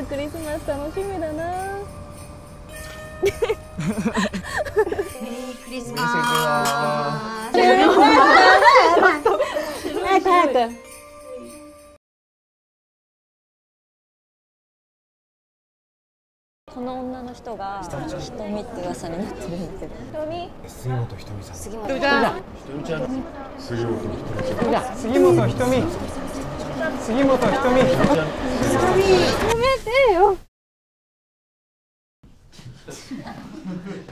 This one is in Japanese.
クリスマス楽しみだな。 メリークリスマス。 早く早く。この女の人がひとみって噂になってるんだけど。ひとみ。 杉本ひとみさん。 杉本ひとみちゃん。杉本ひとみ。杉本ひとみ。杉本ひとみ。 やめてよ。